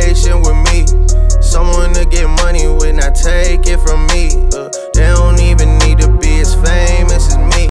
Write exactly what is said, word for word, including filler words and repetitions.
patient with me. Someone to get money with, not take it from me.